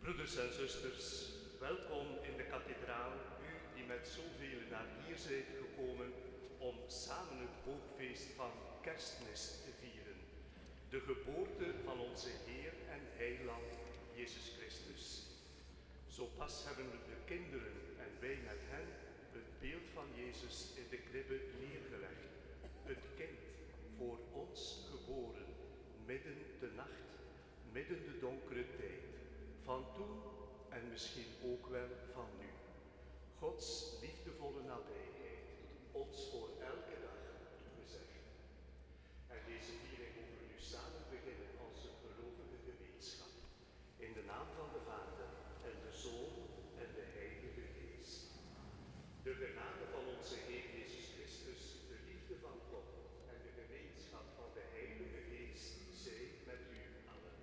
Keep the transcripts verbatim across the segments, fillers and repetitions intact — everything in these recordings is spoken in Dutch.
Broeders en zusters, welkom in de kathedraal, u die met zoveel naar hier zijt gekomen om samen het hoogfeest van Kerstmis te vieren. De geboorte van onze Heer en Heiland, Jezus Christus. Zo pas hebben de kinderen en wij met hen het beeld van Jezus in de kribbe neergelegd. Het kind, voor ons geboren, midden de nacht, midden de donkere tijd. Van toen en misschien ook wel van nu. Gods liefdevolle nabijheid, ons voor elke dag toegezegd. En deze viering mogen we nu samen beginnen als een gelovige gemeenschap. In de naam van de Vader en de Zoon en de Heilige Geest. De genade van onze Heer Jezus Christus, de liefde van God en de gemeenschap van de Heilige Geest zij met u allen.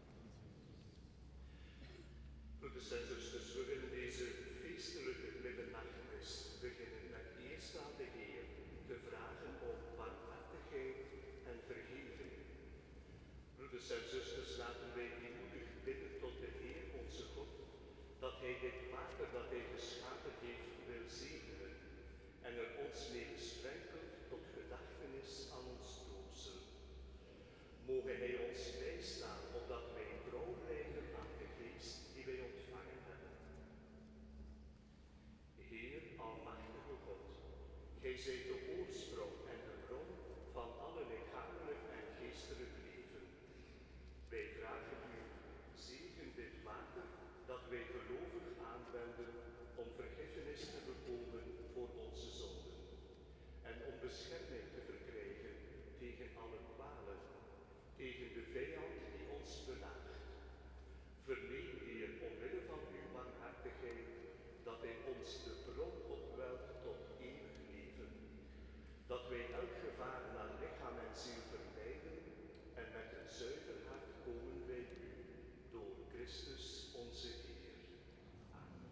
Broeders en zusters, we willen deze feestelijke middernachtmis beginnen met eerst aan de Heer te vragen om barmhartigheid en vergeving. Broeders en zusters, laten wij deemoedig bidden tot de Heer onze God, dat Hij dit water dat Hij geschapen heeft wil zegenen en er ons mee besprenkelt tot gedachtenis aan ons troosten. Mogen Hij ons bijstaan, opdat wij trouw blijven aan de Geest die wij ontvangen hebben. Heer, almachtige God, Gij zijt de oorsprong en de bron van alle lichamelijk en geestelijk leven. Wij vragen u, zegen dit water dat wij gelovig aanwenden om vergiffenis te bekomen voor onze zonden en om bescherming te verkrijgen tegen alle kwalen, tegen de vijand die ons belaagt. Verleen, Heer, omwille van uw barmhartigheid, dat Hij ons de bron opwelt tot eeuwig leven. Dat wij elk gevaar naar lichaam en ziel vermijden en met een zuiver hart komen bij u, door Christus onze Heer. Amen.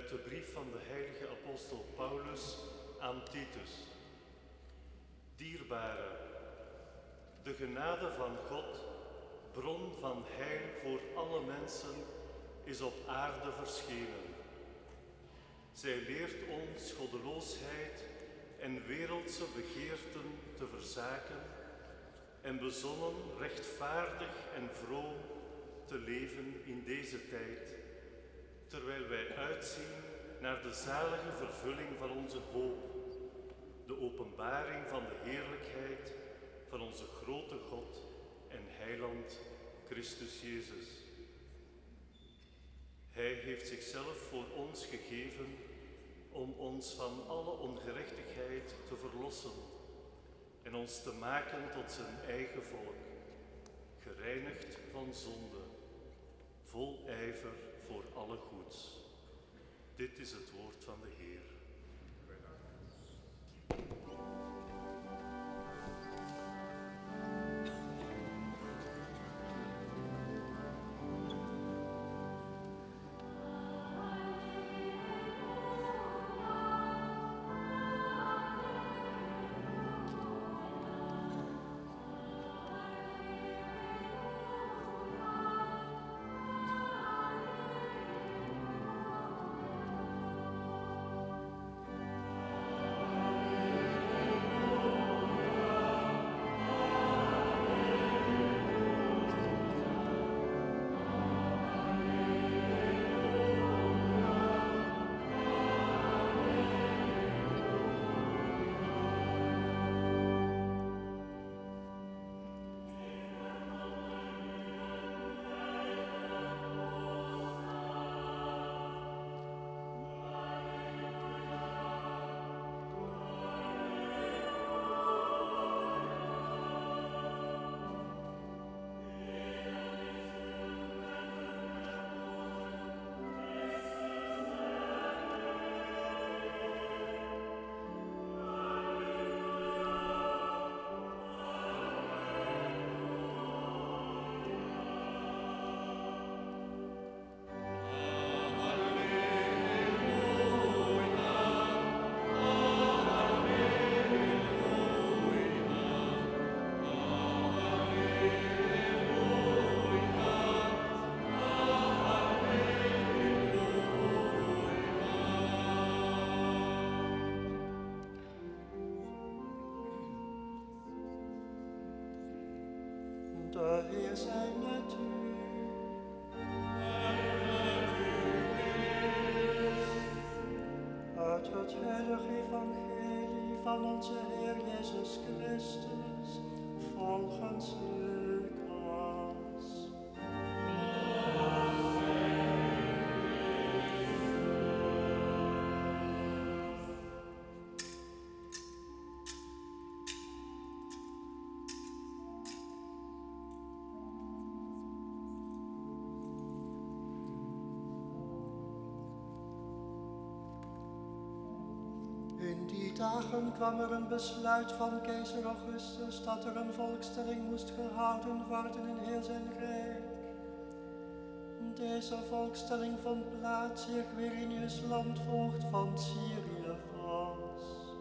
Uit de brief van de heilige apostel Paulus aan Titus. Dierbare, de genade van God, bron van heil voor alle mensen, is op aarde verschenen. Zij leert ons goddeloosheid en wereldse begeerten te verzaken en bezonnen, rechtvaardig en vroom te leven in deze tijd, terwijl wij uitzien naar de zalige vervulling van onze hoop, de openbaring van de heerlijkheid van onze grote God en Heiland Christus Jezus. Hij heeft zichzelf voor ons gegeven om ons van alle ongerechtigheid te verlossen en ons te maken tot zijn eigen volk, gereinigd van zonde, vol ijver voor alle goeds. Dit is het woord van de Heer. De Heer zij met u. Uit het heilige evangelie van onze Heer Jezus Christus, volgens Lucas. In die dagen kwam er een besluit van keizer Augustus dat er een volkstelling moest gehouden worden in heel zijn rijk. Deze volkstelling vond plaats eer Quirinius landvoogd van Syrië was.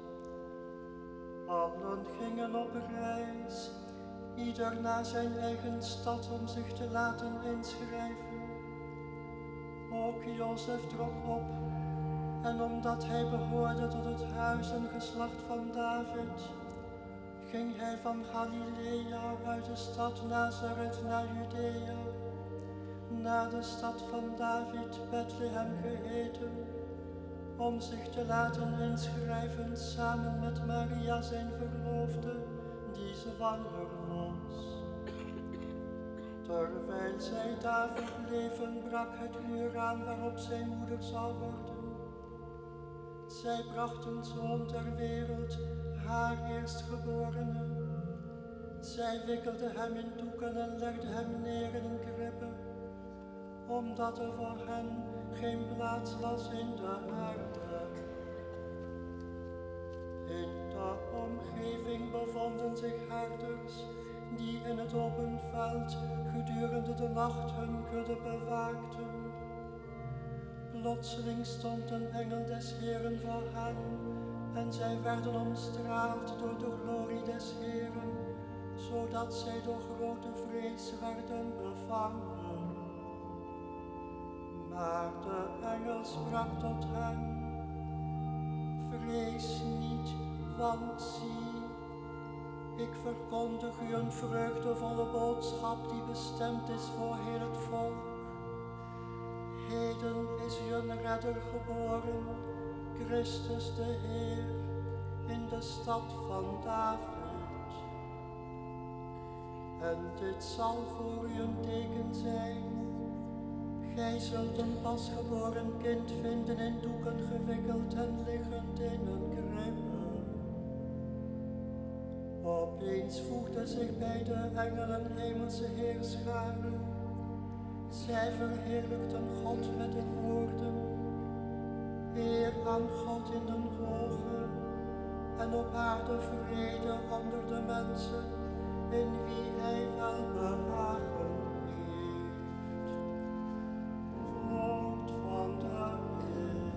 Allen gingen op reis, ieder naar zijn eigen stad om zich te laten inschrijven. Ook Jozef trok op. En omdat hij behoorde tot het huis en geslacht van David, ging hij van Galilea uit de stad Nazareth naar Judea, naar de stad van David, Bethlehem geheten, om zich te laten inschrijven samen met Maria zijn verloofde, die zwanger was. Terwijl zij daar verbleven, brak het uur aan waarop zijn moeder zou worden. Zij bracht een zoon ter wereld, haar eerstgeborene. Zij wikkelde hem in doeken en legde hem neer in een kribbe, omdat er voor hen geen plaats was in de aarde. In de omgeving bevonden zich herders, die in het open veld gedurende de nacht hun kudde bewaakten. Plotseling stond een engel des Heeren voor hen, en zij werden omstraald door de glorie des Heeren, zodat zij door grote vrees werden bevangen. Maar de engel sprak tot hen: vrees niet, want zie, ik verkondig u een vreugdevolle boodschap die bestemd is voor heel het volk. Heden is u een redder geboren, Christus de Heer, in de stad van David. En dit zal voor u een teken zijn. Gij zult een pasgeboren kind vinden in doeken gewikkeld en liggend in een kribbe. Opeens voegde zich bij de engelen hemelse heerscharen. Zij verheerlijkten God met de woorden: eer aan God in den hoge, en op aarde vrede onder de mensen, in wie hij welbehagen heeft. Woord van de Heer.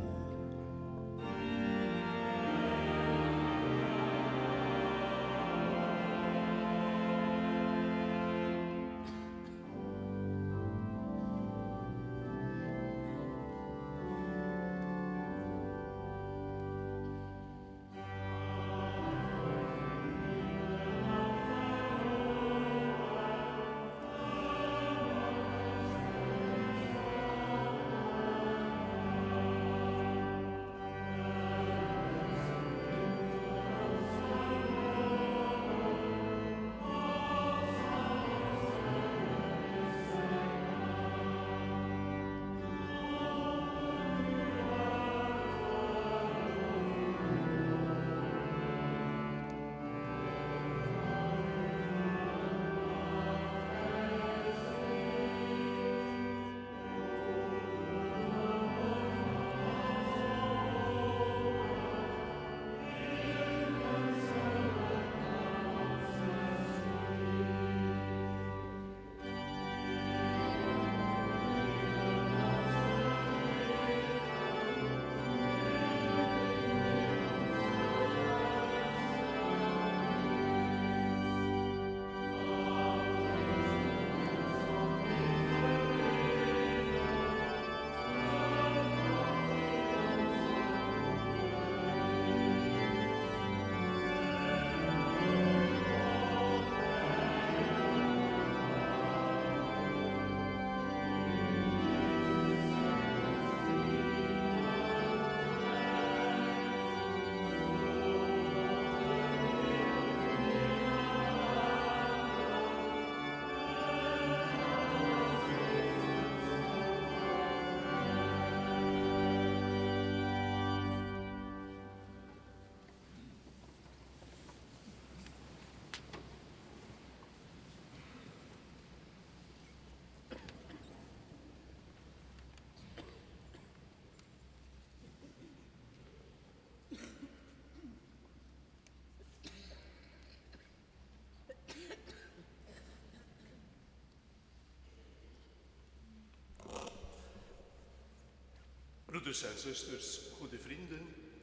Broeders en zusters, goede vrienden,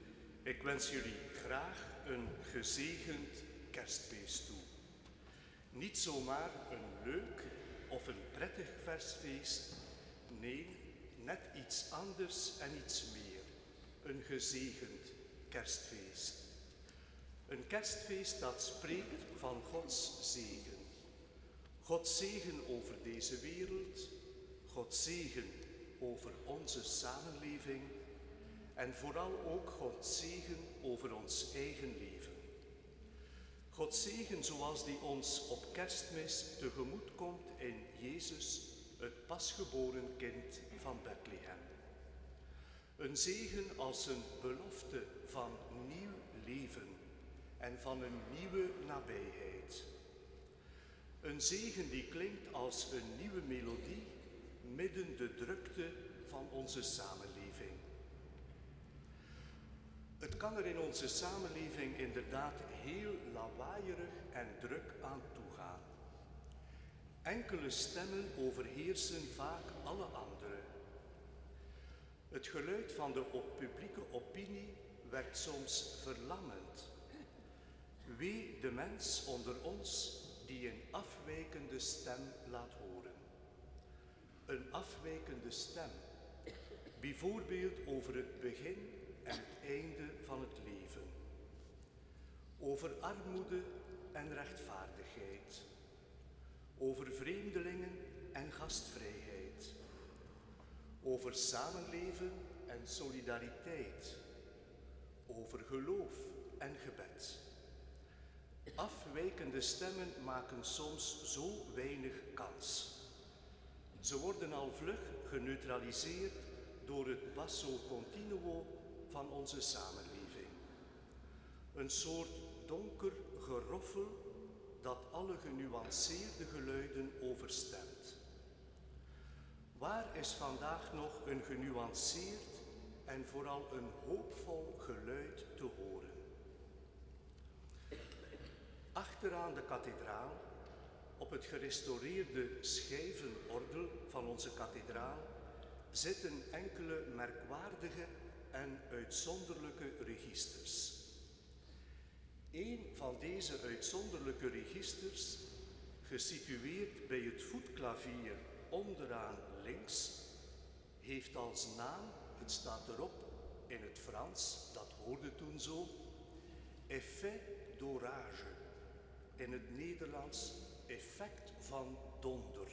ik wens jullie graag een gezegend kerstfeest toe. Niet zomaar een leuk of een prettig kerstfeest, nee, net iets anders en iets meer. Een gezegend kerstfeest. Een kerstfeest dat spreekt van Gods zegen. Gods zegen over deze wereld, Gods zegen over onze samenleving en vooral ook Gods zegen over ons eigen leven. Gods zegen zoals die ons op Kerstmis tegemoet komt in Jezus, het pasgeboren kind van Bethlehem. Een zegen als een belofte van nieuw leven en van een nieuwe nabijheid. Een zegen die klinkt als een nieuwe melodie midden de drukte van onze samenleving. Het kan er in onze samenleving inderdaad heel lawaaierig en druk aan toegaan. Enkele stemmen overheersen vaak alle andere. Het geluid van de op publieke opinie werd soms verlammend. Wee de mens onder ons die een afwijkende stem laat horen. Een afwijkende stem, bijvoorbeeld over het begin en het einde van het leven. Over armoede en rechtvaardigheid. Over vreemdelingen en gastvrijheid. Over samenleven en solidariteit. Over geloof en gebed. Afwijkende stemmen maken soms zo weinig kans. Ze worden al vlug geneutraliseerd door het basso continuo van onze samenleving. Een soort donker geroffel dat alle genuanceerde geluiden overstemt. Waar is vandaag nog een genuanceerd en vooral een hoopvol geluid te horen? Achteraan de kathedraal, op het gerestaureerde schijvenordel van onze kathedraal, zitten enkele merkwaardige en uitzonderlijke registers. Een van deze uitzonderlijke registers, gesitueerd bij het voetklavier onderaan links, heeft als naam, het staat erop in het Frans, dat hoorde toen zo, effet d'orage. In het Nederlands effect van donder.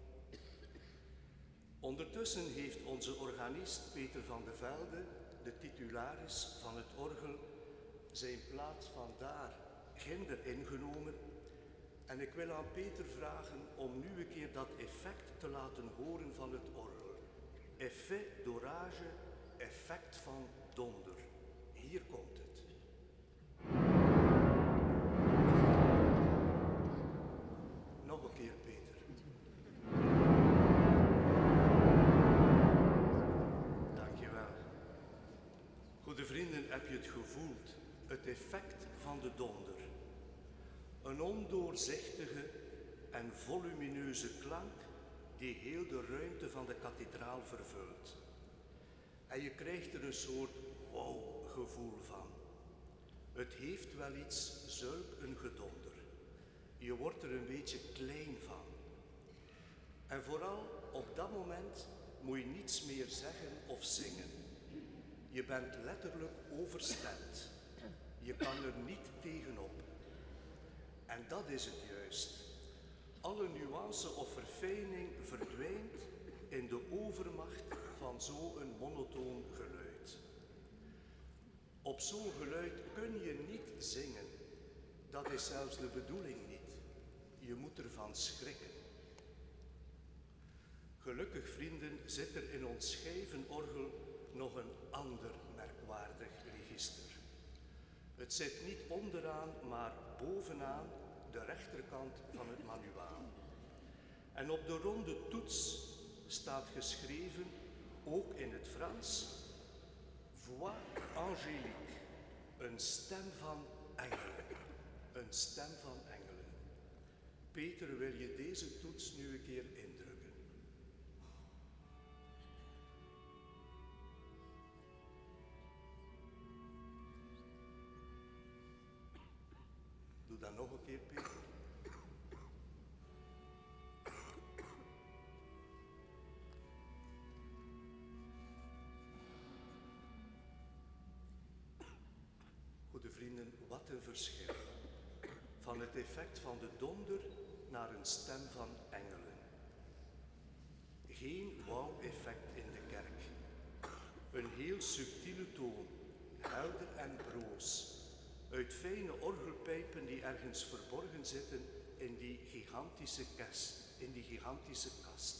Ondertussen heeft onze organist Peter van de Velde, de titularis van het orgel, zijn plaats vandaar ginder ingenomen. En ik wil aan Peter vragen om nu een keer dat effect te laten horen van het orgel. Effet d'orage, effect van donder. Hier komt het. Nog een keer, Peter. Dankjewel. Goede vrienden, heb je het gevoeld? Het effect van de donder. Een ondoorzichtige en volumineuze klank die heel de ruimte van de kathedraal vervult. En je krijgt er een soort wow-gevoel van. Het heeft wel iets, zulk een gedonder. Je wordt er een beetje klein van. En vooral op dat moment moet je niets meer zeggen of zingen. Je bent letterlijk overstemd. Je kan er niet tegenop. En dat is het juist. Alle nuance of verfijning verdwijnt in de overmacht van zo'n monotoon geluid. Op zo'n geluid kun je niet zingen. Dat is zelfs de bedoeling niet. Je moet ervan schrikken. Gelukkig, vrienden, zit er in ons schijvenorgel nog een ander merkwaardig register. Het zit niet onderaan, maar bovenaan de rechterkant van het manuaal. En op de ronde toets staat geschreven, ook in het Frans, voix angélique, een stem van engelen. Een stem van engelen. Peter, wil je deze toets nu een keer indrukken? Doe dat nog een keer, Peter. Goede vrienden, wat een verschil. Van het effect van de donder naar een stem van engelen. Geen wauw-effect in de kerk. Een heel subtiele toon, helder en broos. Uit fijne orgelpijpen die ergens verborgen zitten in die gigantische kast, in die gigantische kast.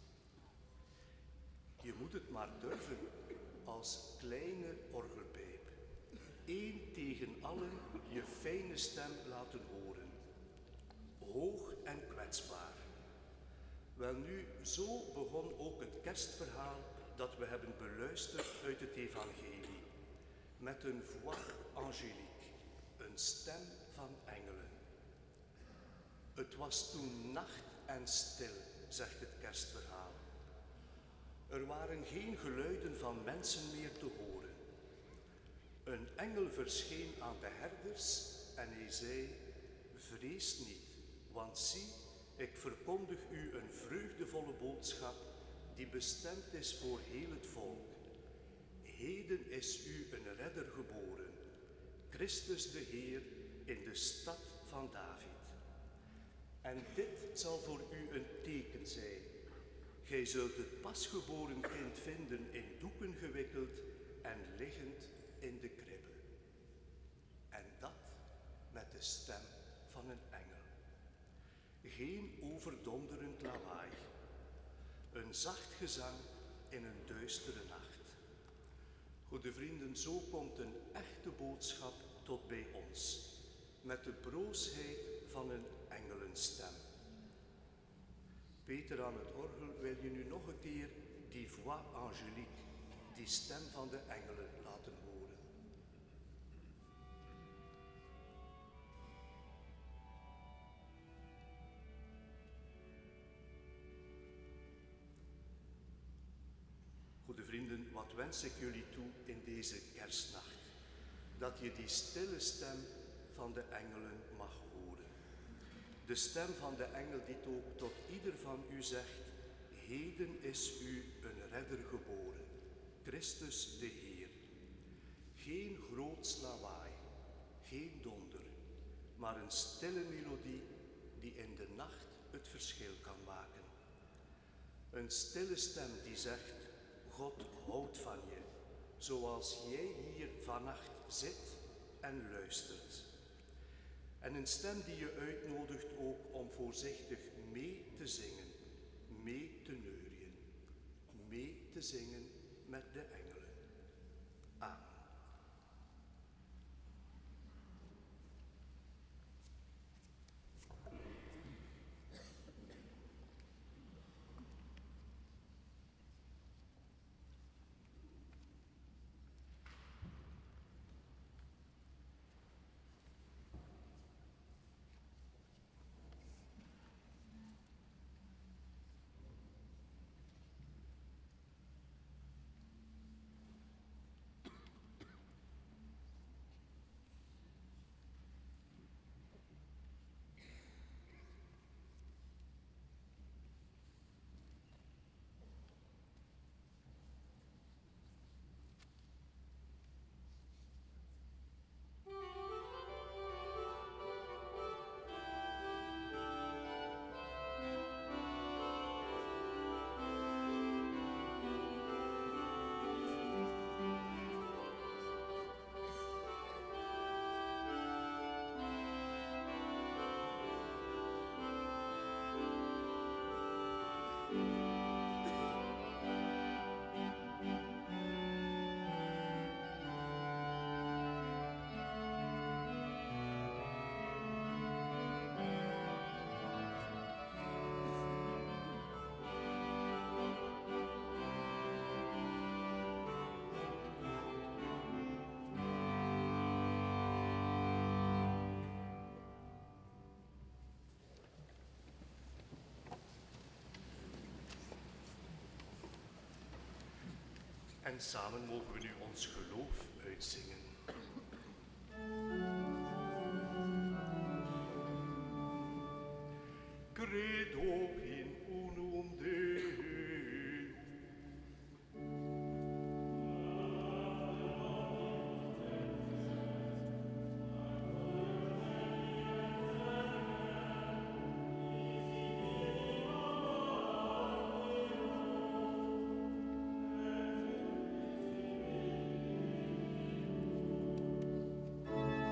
Je moet het maar durven als kleine orgelpijp. Eén tegen allen je fijne stem laten horen. Hoog en kwetsbaar. Welnu, zo begon ook het kerstverhaal dat we hebben beluisterd uit het evangelie. Met een voix angélique. Een stem van engelen. Het was toen nacht en stil, zegt het kerstverhaal. Er waren geen geluiden van mensen meer te horen. Een engel verscheen aan de herders en hij zei: vrees niet, want zie, ik verkondig u een vreugdevolle boodschap die bestemd is voor heel het volk. Heden is u een redder geboren, Christus de Heer, in de stad van David. En dit zal voor u een teken zijn. Gij zult het pasgeboren kind vinden in doeken gewikkeld en liggend in de kribbe. En dat met de stem van een engel. Geen overdonderend lawaai. Een zacht gezang in een duistere nacht. Goede vrienden, zo komt een echte boodschap tot bij ons. Met de broosheid van een engelenstem. Peter aan het orgel, wil je nu nog een keer die voix angélique, die stem van de engelen, laten horen. Goede vrienden, wat wens ik jullie toe in deze kerstnacht? Dat je die stille stem van de engelen mag horen. De stem van de engel die ook tot ieder van u zegt: heden is u een redder geboren, Christus de Heer. Geen groot lawaai, geen donder, maar een stille melodie die in de nacht het verschil kan maken. Een stille stem die zegt: God houdt van je, zoals jij hier vannacht zit en luistert. En een stem die je uitnodigt ook om voorzichtig mee te zingen, mee te neurien, mee te zingen met de engelen. Amen. En samen mogen we nu ons geloof uitzingen. Credo in unum Deum. Amen.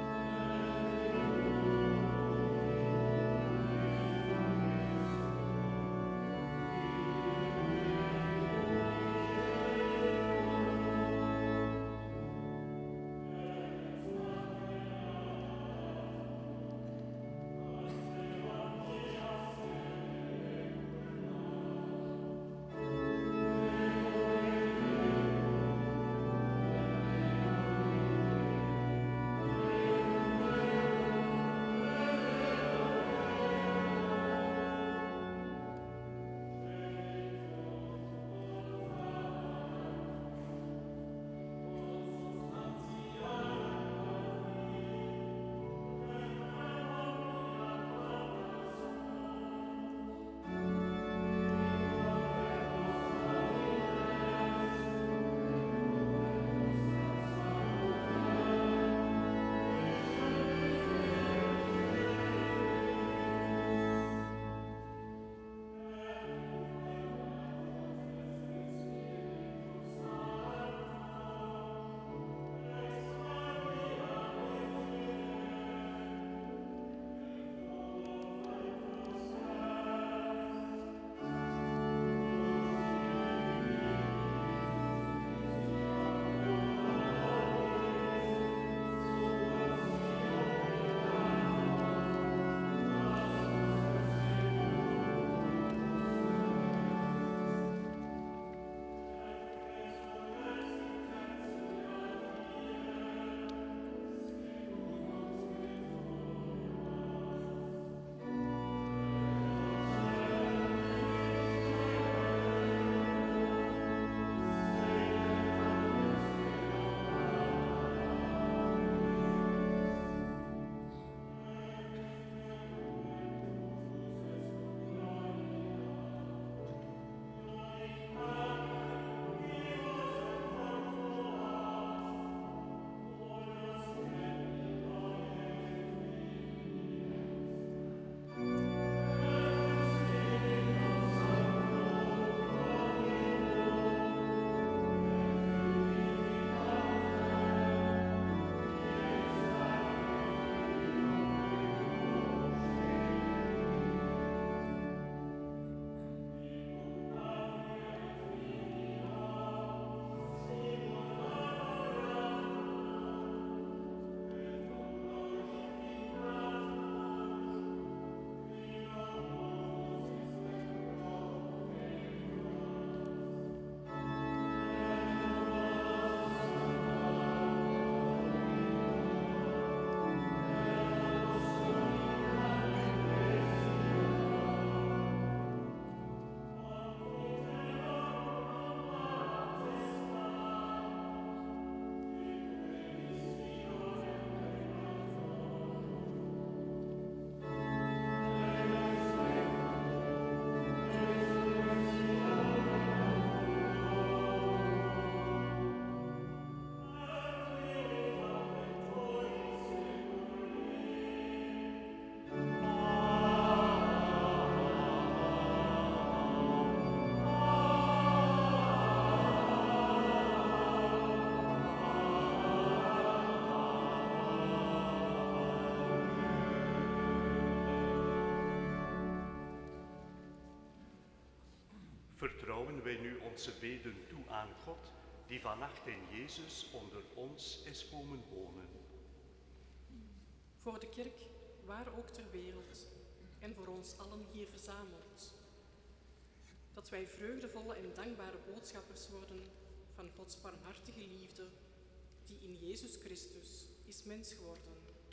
vertrouwen wij nu onze beden toe aan God, die vannacht in Jezus onder ons is komen wonen. Voor de kerk, waar ook ter wereld, en voor ons allen hier verzameld. Dat wij vreugdevolle en dankbare boodschappers worden van Gods barmhartige liefde, die in Jezus Christus is mens geworden.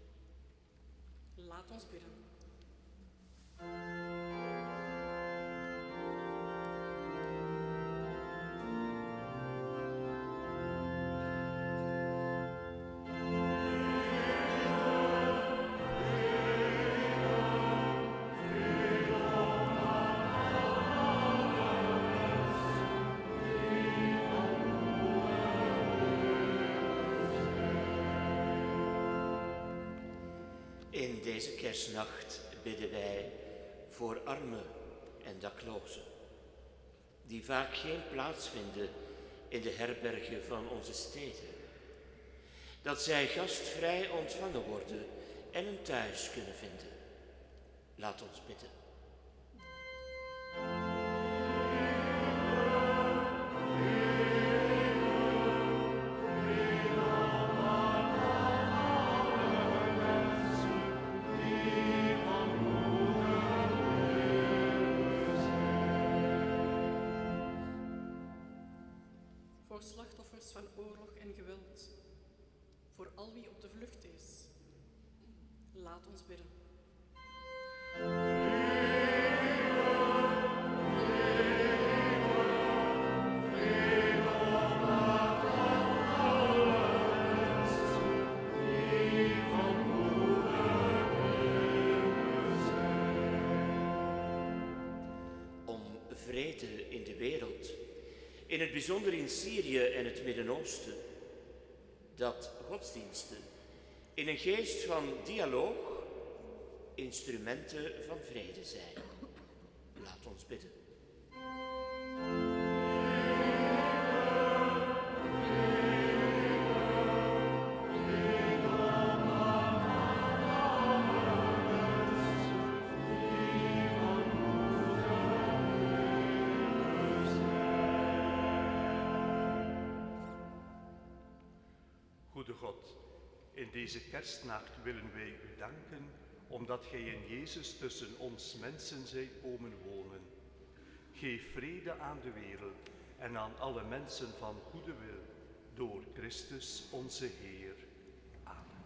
Laat ons bidden. In deze kerstnacht bidden wij voor armen en daklozen, die vaak geen plaats vinden in de herbergen van onze steden. Dat zij gastvrij ontvangen worden en een thuis kunnen vinden. Laat ons bidden. Voor slachtoffers van oorlog en geweld, voor al wie op de vlucht is. Laat ons bidden. Om vrede in de wereld, in het bijzonder in Syrië en het Midden-Oosten, dat godsdiensten in een geest van dialoog instrumenten van vrede zijn. Laat ons bidden. Goede God, in deze kerstnacht willen wij u danken, omdat gij in Jezus tussen ons mensen zijt komen wonen. Geef vrede aan de wereld en aan alle mensen van goede wil, door Christus onze Heer. Amen.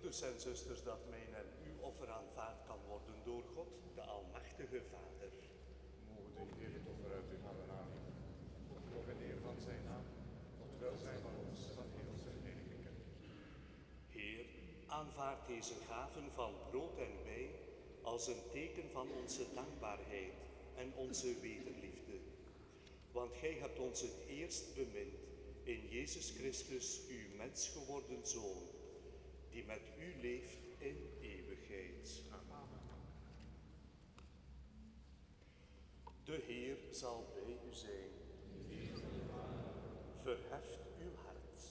broeders en zusters, dat mijn en uw offer aanvaard kan worden door God, de Almachtige Vader. Mogen de Heer het offer uit uw handen aannemen, tot en eer van zijn naam, tot welzijn van ons en van heel zijn heilige kerk. Heer, aanvaard deze gaven van brood en wijn als een teken van onze dankbaarheid en onze wederliefde. Want gij hebt ons het eerst bemind in Jezus Christus, uw mens geworden Zoon, die met u leeft in eeuwigheid. Amen. De Heer zal bij u zijn. Verheft uw hart.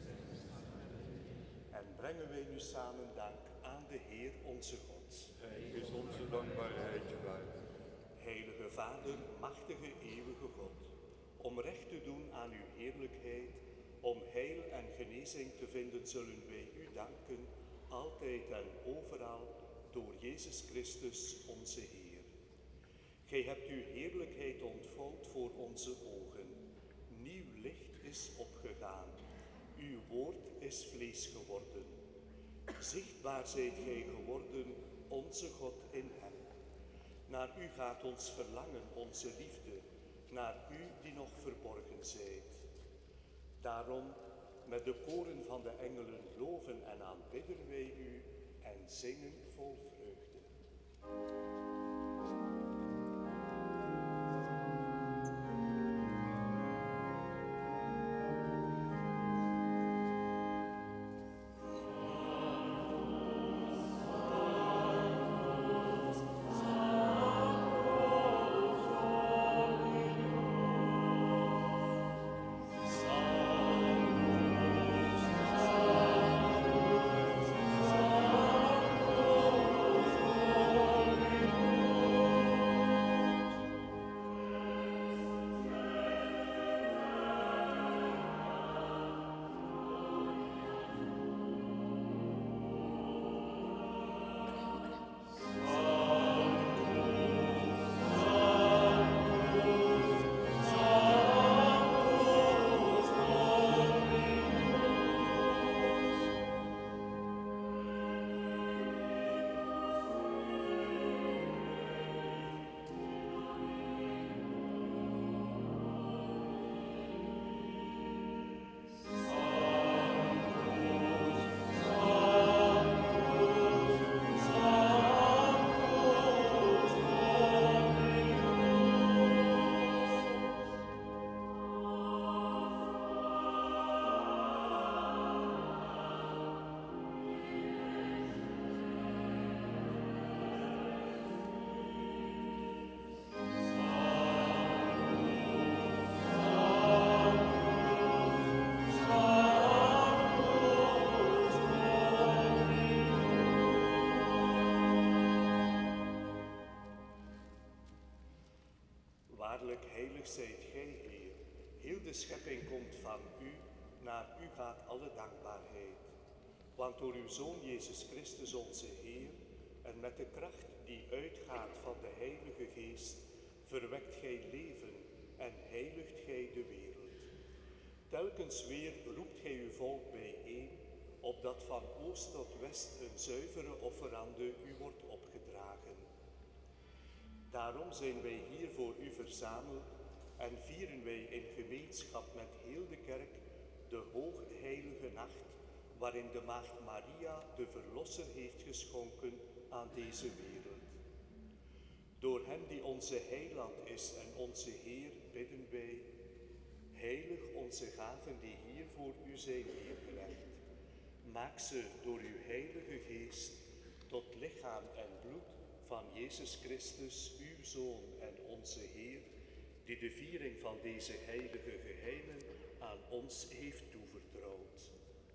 En brengen wij nu samen dank aan de Heer onze God. Hij is onze dankbaarheid waard. Heilige Vader, machtige eeuwige God, om recht te doen aan uw heerlijkheid, om heil en genezing te vinden, zullen wij u danken, altijd en overal, door Jezus Christus, onze Heer. Gij hebt uw heerlijkheid ontvouwd voor onze ogen. Nieuw licht is opgegaan. Uw woord is vlees geworden. Zichtbaar zijt gij geworden, onze God in hem. Naar u gaat ons verlangen, onze liefde, naar u die nog verborgen zijt. Daarom, met de koren van de engelen loven en aanbidden wij u en zingen vol vreugde. Waarlijk heilig zijt gij, Heer. Heel de schepping komt van u, naar u gaat alle dankbaarheid. Want door uw Zoon Jezus Christus onze Heer, en met de kracht die uitgaat van de Heilige Geest, verwekt gij leven en heiligt gij de wereld. Telkens weer roept gij uw volk bijeen, opdat van oost tot west een zuivere offerande u wordt opgedragen. Daarom zijn wij hier voor u verzameld en vieren wij in gemeenschap met heel de kerk de hoogheilige nacht, waarin de Maagd Maria de Verlosser heeft geschonken aan deze wereld. Door hem die onze heiland is en onze Heer bidden wij, heilig onze gaven die hier voor u zijn neergelegd. Maak ze door uw heilige geest tot lichaam en bloed van Jezus Christus, uw Zoon en onze Heer, die de viering van deze heilige geheimen aan ons heeft toevertrouwd.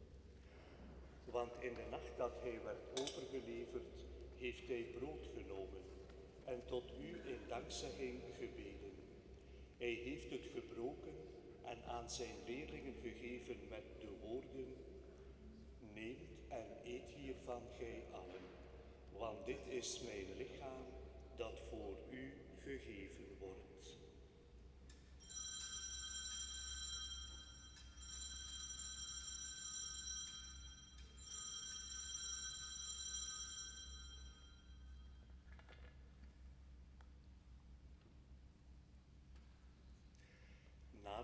Want in de nacht dat hij werd overgeleverd, heeft hij brood genomen en tot u in dankzegging gebeden. Hij heeft het gebroken en aan zijn leerlingen gegeven met de woorden: neemt en eet hiervan gij allen, want dit is mijn lichaam dat voor u gegeven wordt.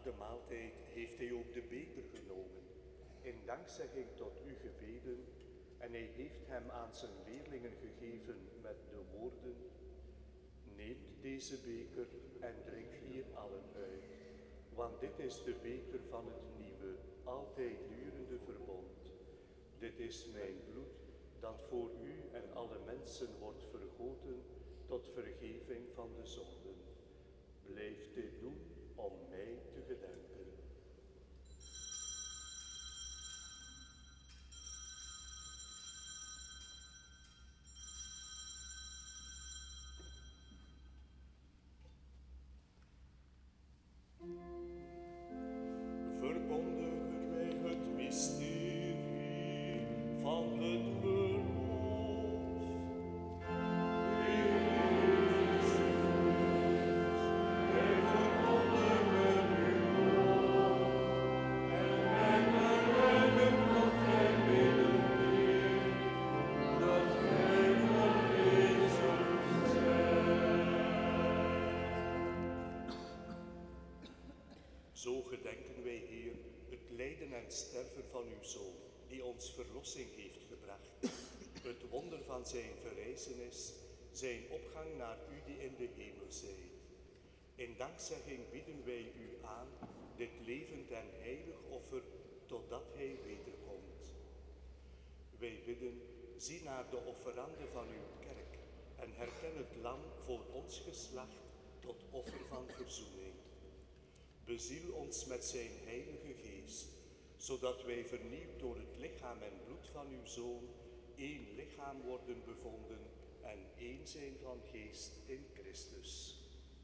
de maaltijd heeft hij ook de beker genomen, in dankzegging tot u gebeden, en hij heeft hem aan zijn leerlingen gegeven met de woorden: neemt deze beker en drink hier allen uit, want dit is de beker van het nieuwe, altijd durende verbond. Dit is mijn bloed, dat voor u en alle mensen wordt vergoten tot vergeving van de zonden. Blijf dit doen om mij te gedenken. Verkondigen wij het mysterie van het geloof. Zo gedenken wij, Heer, het lijden en sterven van uw Zoon, die ons verlossing heeft gebracht. Het wonder van zijn verrijzenis, zijn opgang naar u die in de hemel zijt. In dankzegging bieden wij u aan dit levend en heilig offer, totdat hij wederkomt. Wij bidden, zie naar de offerande van uw kerk en herken het lam voor ons geslacht tot offer van verzoening. Beziel ons met zijn heilige geest, zodat wij vernieuwd door het lichaam en bloed van uw Zoon één lichaam worden bevonden en één zijn van geest in Christus.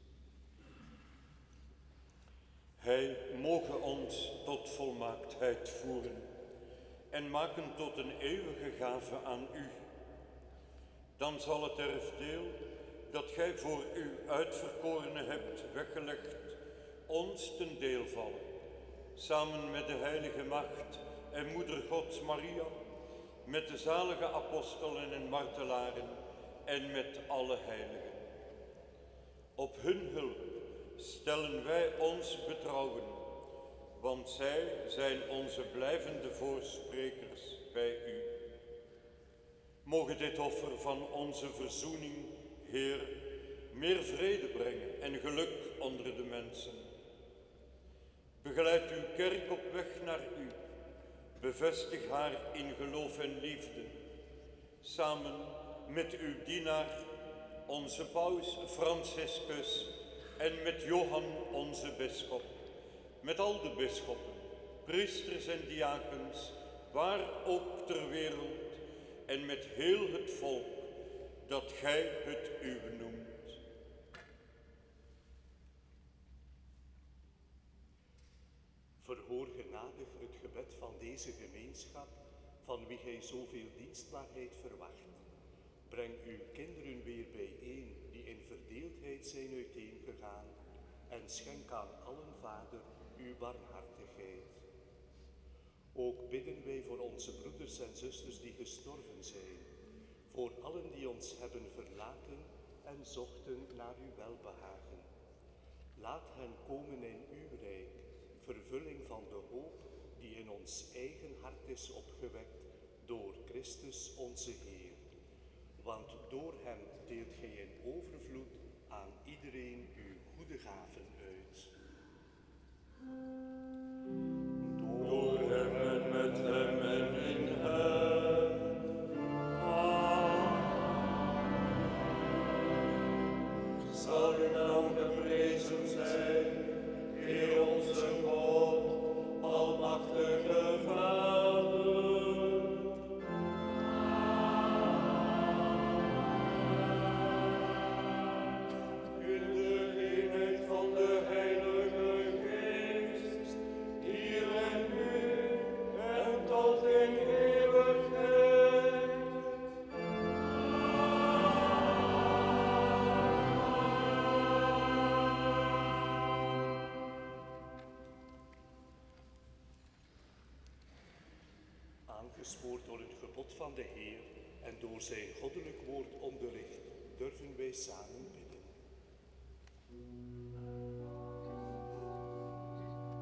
Hij moge ons tot volmaaktheid voeren en maken tot een eeuwige gave aan u. Dan zal het erfdeel dat gij voor uw uitverkorenen hebt weggelegd, ons ten deel vallen, samen met de heilige maagd en moeder Gods Maria, met de zalige apostelen en martelaren en met alle heiligen. Op hun hulp stellen wij ons betrouwen, want zij zijn onze blijvende voorsprekers bij u. Moge dit offer van onze verzoening, Heer, meer vrede brengen en geluk onder de mensen. Begeleid uw kerk op weg naar u. Bevestig haar in geloof en liefde. Samen met uw dienaar, onze paus Franciscus, en met Johan, onze bisschop. Met al de bisschoppen, priesters en diakens, waar ook ter wereld, en met heel het volk, dat gij het uwe noemt. Verhoor genadig het gebed van deze gemeenschap, van wie gij zoveel dienstbaarheid verwacht. Breng uw kinderen weer bijeen, die in verdeeldheid zijn uiteengegaan, en schenk aan allen, Vader, uw barmhartigheid. Ook bidden wij voor onze broeders en zusters die gestorven zijn, voor allen die ons hebben verlaten en zochten naar uw welbehagen. Laat hen komen in uw rijk, vervulling van de hoop die in ons eigen hart is opgewekt door Christus onze Heer. Want door hem deelt gij in overvloed aan iedereen uw goede gaven uit. Door hem en met hem en in hem. Amen. Zal uw naam geprezen zijn, Heer onze God, almachtige Vader. In de eenheid van de Heilige Geest, hier en nu en tot in eeuwigheid. Aangespoord door het gebod van de Heer en door zijn goddelijk woord onderricht, durven wij samen bidden.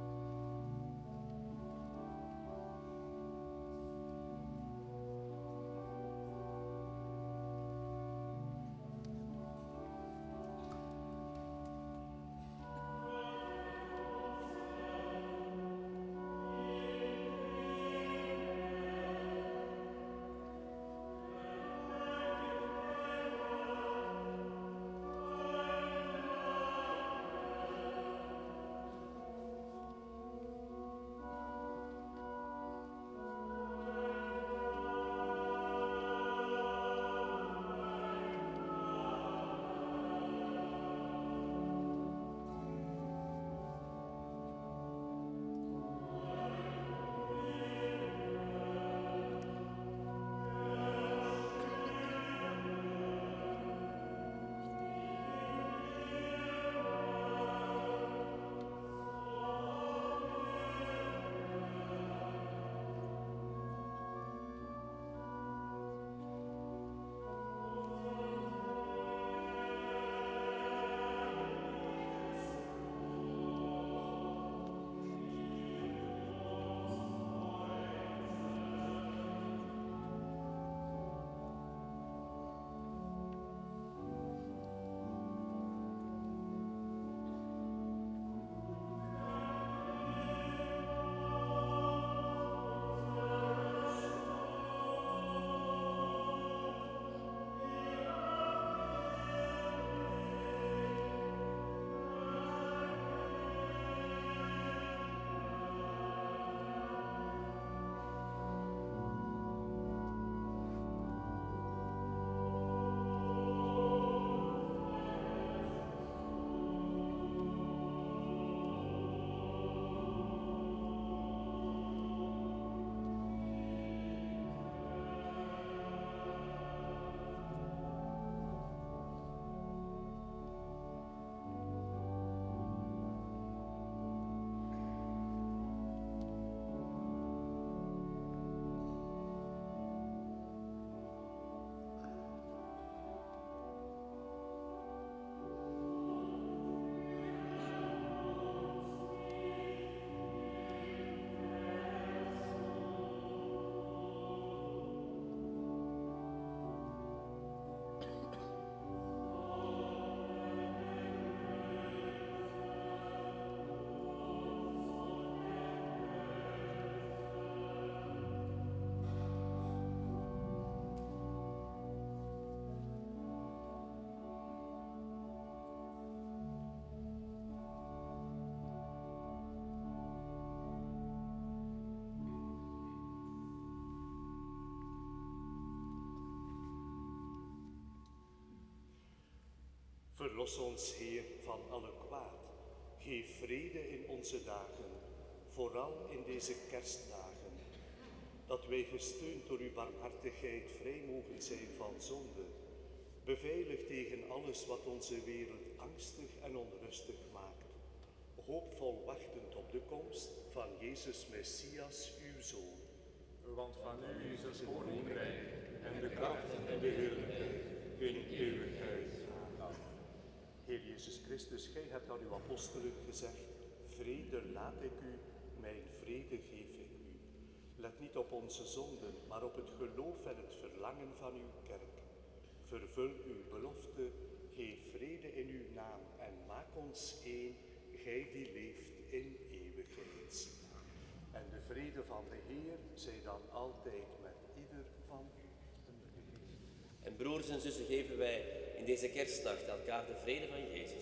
Verlos ons, Heer, van alle kwaad. Geef vrede in onze dagen, vooral in deze kerstdagen. Dat wij gesteund door uw barmhartigheid vrij mogen zijn van zonde. Beveiligd tegen alles wat onze wereld angstig en onrustig maakt. Hoopvol wachtend op de komst van Jezus Messias, uw Zoon. Want van u is het koninkrijk en de kracht en de heerlijkheid in eeuwigheid. Heer Jezus Christus, gij hebt aan uw apostelen gezegd, vrede laat ik u, mijn vrede geef ik u. Let niet op onze zonden, maar op het geloof en het verlangen van uw kerk. Vervul uw belofte, geef vrede in uw naam en maak ons één, gij die leeft in eeuwigheid. En de vrede van de Heer zij dan altijd met ieder van u. En broers en zussen, geven wij in deze kerstnacht elkaar de vrede van Jezus.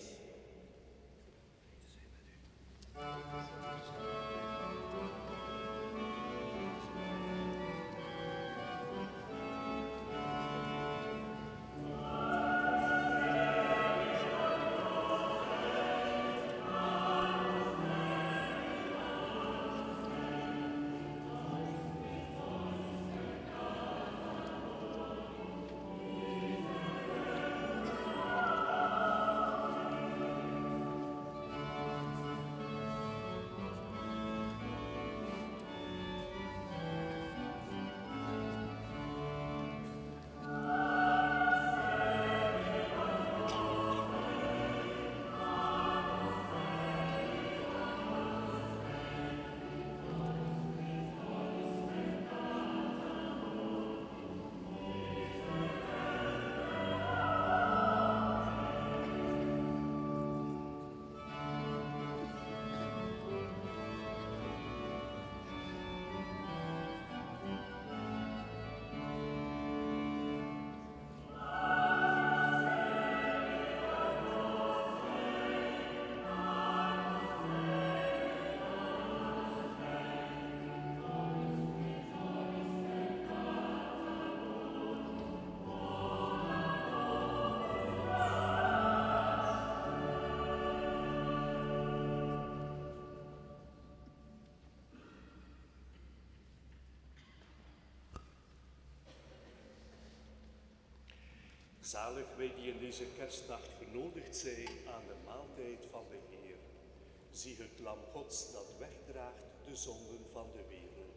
Zalig wij die in deze kerstnacht genodigd zijn aan de maaltijd van de Heer. Zie het lam Gods dat wegdraagt de zonden van de wereld.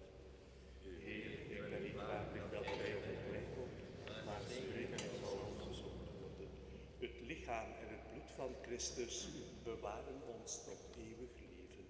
Heer, ik ben niet waardig dat gij op het mij komt, maar spreek en het zal gezond worden. Het lichaam en het bloed van Christus bewaren ons tot eeuwig leven.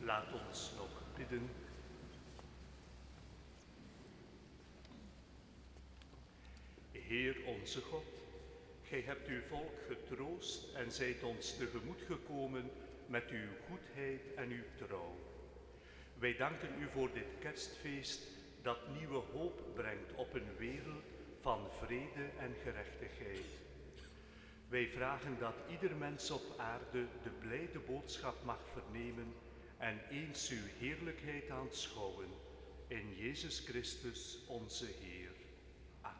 Laat ons nog bidden. Heer onze God, gij hebt uw volk getroost en zijt ons tegemoet gekomen met uw goedheid en uw trouw. Wij danken u voor dit kerstfeest dat nieuwe hoop brengt op een wereld van vrede en gerechtigheid. Wij vragen dat ieder mens op aarde de blijde boodschap mag vernemen en eens uw heerlijkheid aanschouwen. In Jezus Christus, onze Heer. Amen.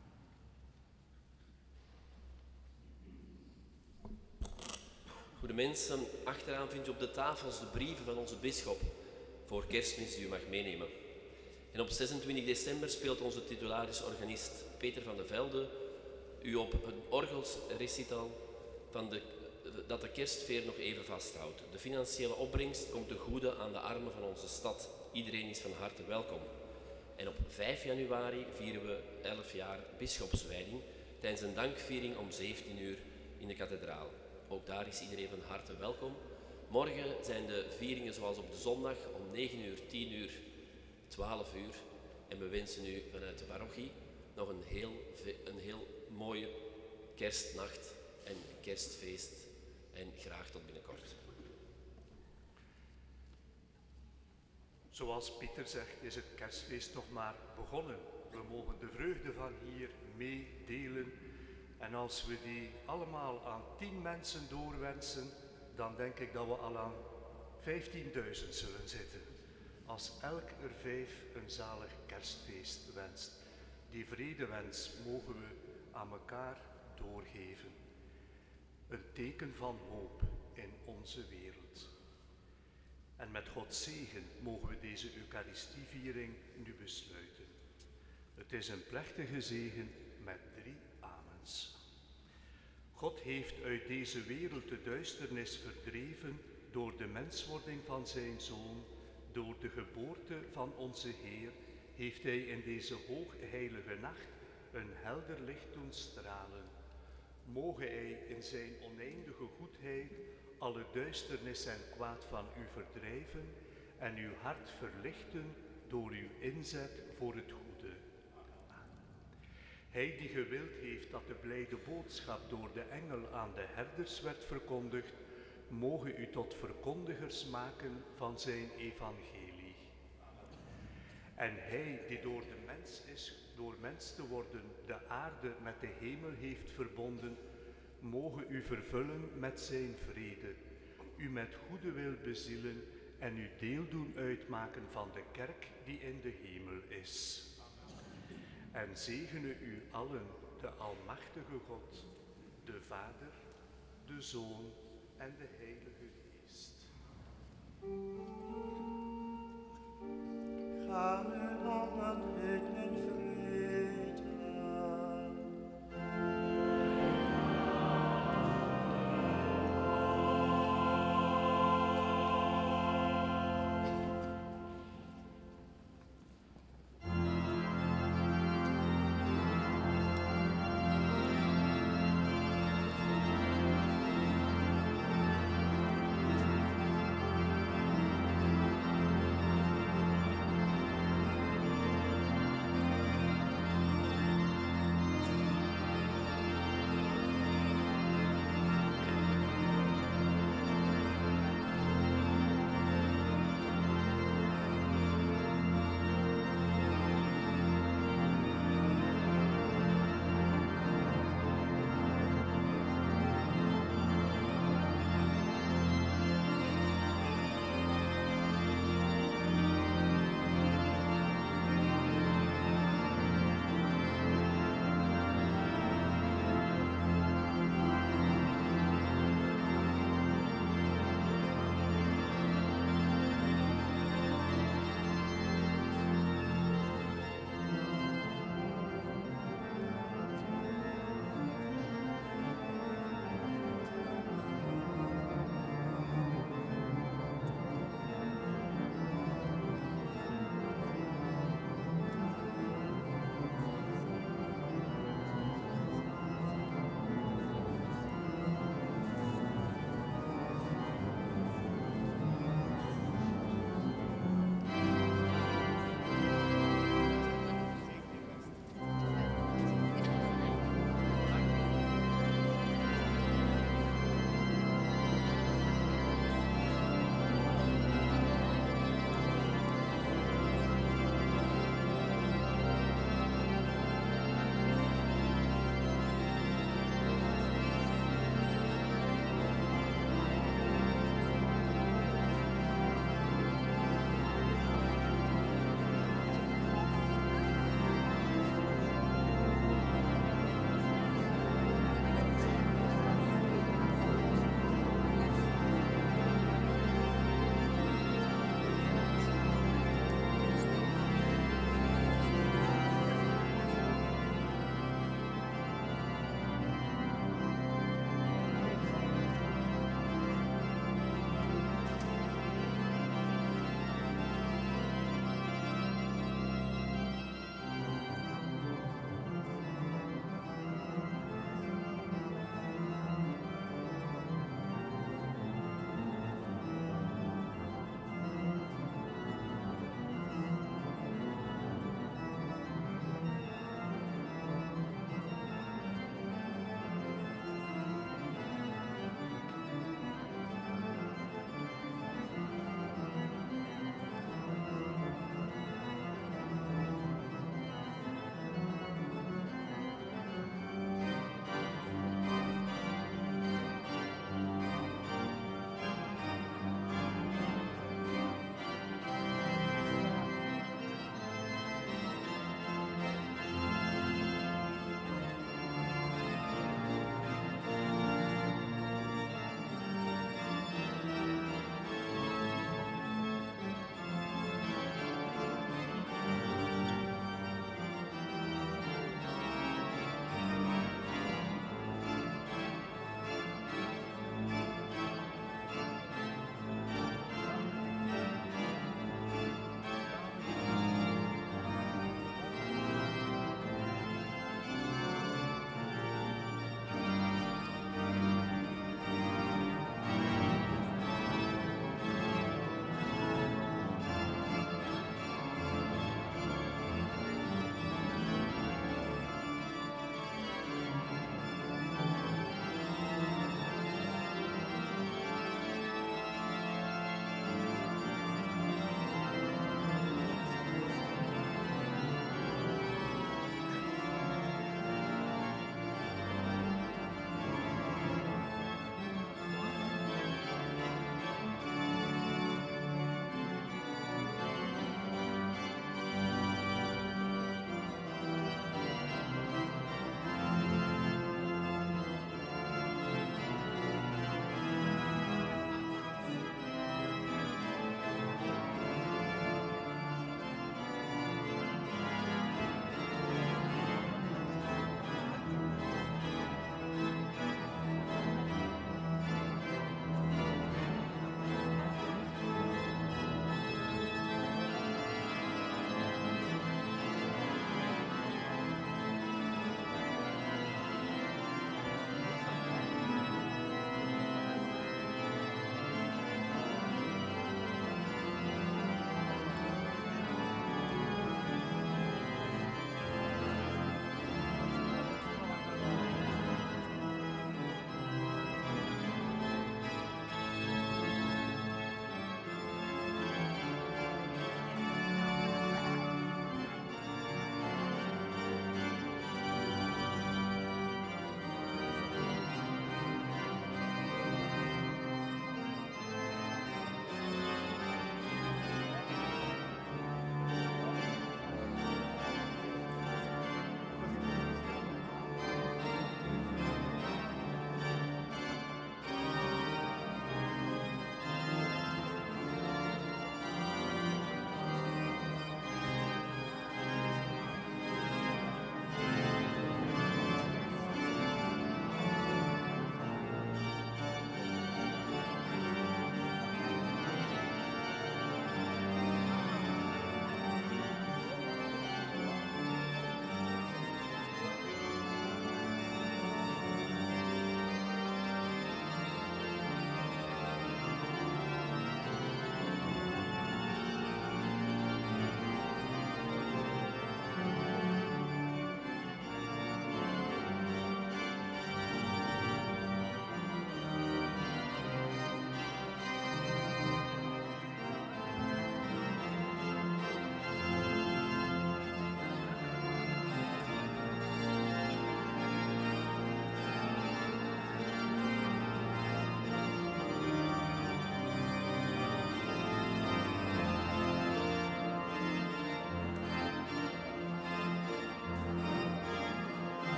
Goede mensen, achteraan vind je op de tafels de brieven van onze bisschop voor Kerstmis die u mag meenemen. En op zesentwintig december speelt onze titularis-organist Peter van de Velde u op het orgelrecital van de, dat de kerstfeer nog even vasthoudt. De financiële opbrengst komt ten goede aan de armen van onze stad. Iedereen is van harte welkom. En op vijf januari vieren we elf jaar bisschopswijding tijdens een dankviering om zeventien uur in de kathedraal. Ook daar is iedereen van harte welkom. Morgen zijn de vieringen zoals op de zondag om negen uur, tien uur, twaalf uur. En we wensen u vanuit de parochie nog een heel, een heel mooie kerstnacht en kerstfeest. En graag tot binnenkort. Zoals Pieter zegt, is het kerstfeest nog maar begonnen. We mogen de vreugde van hier meedelen. En als we die allemaal aan tien mensen doorwensen, dan denk ik dat we al aan vijftienduizend zullen zitten. Als elk er vijf een zalig kerstfeest wenst. Die vredewens mogen we aan elkaar doorgeven. Een teken van hoop in onze wereld. En met Gods zegen mogen we deze Eucharistieviering nu besluiten. Het is een plechtige zegen met drie amens. God heeft uit deze wereld de duisternis verdreven door de menswording van zijn Zoon. Door de geboorte van onze Heer heeft Hij in deze hoogheilige nacht een helder licht doen stralen. Moge Hij in zijn oneindige goedheid alle duisternis en kwaad van u verdrijven en uw hart verlichten door uw inzet voor het goede. Hij die gewild heeft dat de blijde boodschap door de engel aan de herders werd verkondigd, moge u tot verkondigers maken van zijn evangelie. En hij die door de mens is, door mens te worden, de aarde met de hemel heeft verbonden, moge u vervullen met zijn vrede, u met goede wil bezielen en u deel doen uitmaken van de kerk die in de hemel is. En zegene u allen de almachtige God, de Vader, de Zoon en de Heilige Geest.